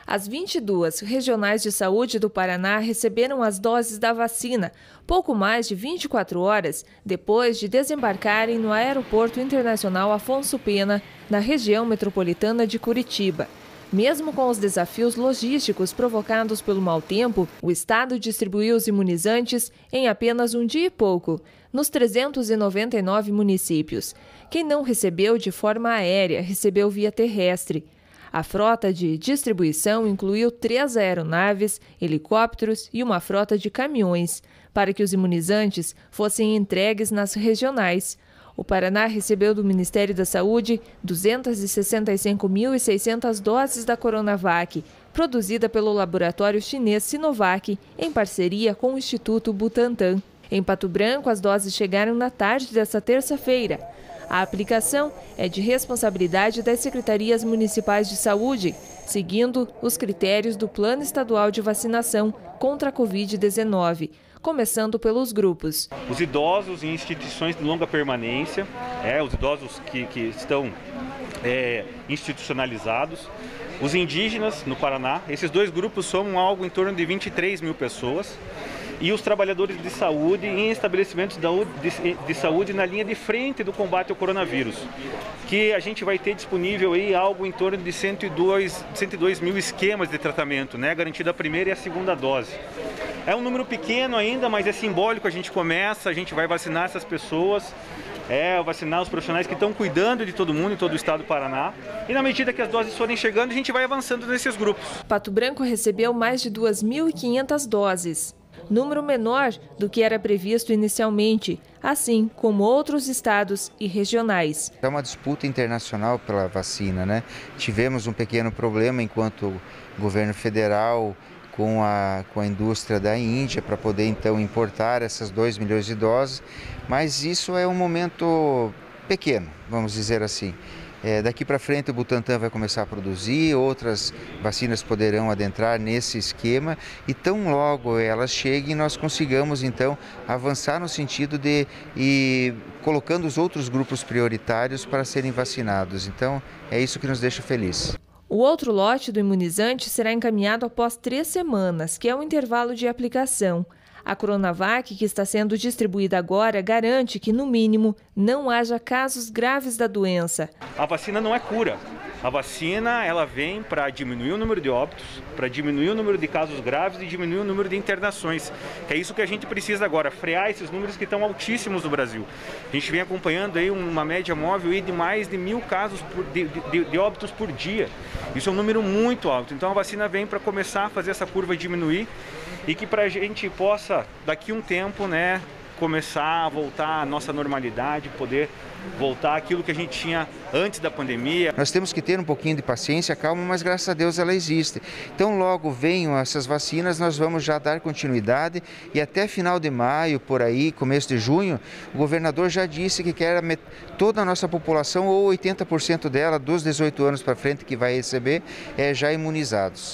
As 22 regionais de saúde do Paraná receberam as doses da vacina pouco mais de 24 horas depois de desembarcarem no Aeroporto Internacional Afonso Pena, na região metropolitana de Curitiba. Mesmo com os desafios logísticos provocados pelo mau tempo, o estado distribuiu os imunizantes em apenas um dia e pouco, nos 399 municípios. Quem não recebeu de forma aérea, recebeu via terrestre. A frota de distribuição incluiu 3 aeronaves, helicópteros e uma frota de caminhões, para que os imunizantes fossem entregues nas regionais. O Paraná recebeu do Ministério da Saúde 265.600 doses da Coronavac, produzida pelo laboratório chinês Sinovac, em parceria com o Instituto Butantan. Em Pato Branco, as doses chegaram na tarde desta terça-feira. A aplicação é de responsabilidade das secretarias municipais de saúde, seguindo os critérios do Plano Estadual de Vacinação contra a Covid-19, começando pelos grupos. Os idosos em instituições de longa permanência, os idosos que estão institucionalizados, os indígenas no Paraná, esses 2 grupos somam algo em torno de 23 mil pessoas, e os trabalhadores de saúde em estabelecimentos de saúde na linha de frente do combate ao coronavírus, que a gente vai ter disponível aí algo em torno de 102 mil esquemas de tratamento, garantido a primeira e a segunda dose. É um número pequeno ainda, mas é simbólico, a gente vai vacinar essas pessoas, vacinar os profissionais que estão cuidando de todo mundo em todo o estado do Paraná. E na medida que as doses forem chegando, a gente vai avançando nesses grupos. Pato Branco recebeu mais de 2.500 doses. Número menor do que era previsto inicialmente, assim como outros estados e regionais. É uma disputa internacional pela vacina, né? Tivemos um pequeno problema enquanto governo federal com a indústria da Índia para poder então importar essas 2 milhões de doses, mas isso é um momento pequeno, vamos dizer assim. Daqui para frente o Butantan vai começar a produzir, outras vacinas poderão adentrar nesse esquema e tão logo elas cheguem nós consigamos então avançar no sentido de ir colocando os outros grupos prioritários para serem vacinados. Então é isso que nos deixa felizes. O outro lote do imunizante será encaminhado após 3 semanas, que é o intervalo de aplicação. A Coronavac, que está sendo distribuída agora, garante que, no mínimo, não haja casos graves da doença. A vacina não é cura. A vacina ela vem para diminuir o número de óbitos, para diminuir o número de casos graves e diminuir o número de internações. Que é isso que a gente precisa agora, frear esses números que estão altíssimos no Brasil. A gente vem acompanhando aí uma média móvel aí de mais de 1.000 casos de óbitos por dia. Isso é um número muito alto. Então a vacina vem para começar a fazer essa curva diminuir e que para a gente possa, daqui a um tempo, começar a voltar à nossa normalidade, poder voltar àquilo que a gente tinha antes da pandemia. Nós temos que ter um pouquinho de paciência, calma, mas graças a Deus ela existe. Então logo venham essas vacinas, nós vamos já dar continuidade e até final de maio, por aí, começo de junho, o governador já disse que quer toda a nossa população, ou 80% dela, dos 18 anos para frente que vai receber, já imunizados.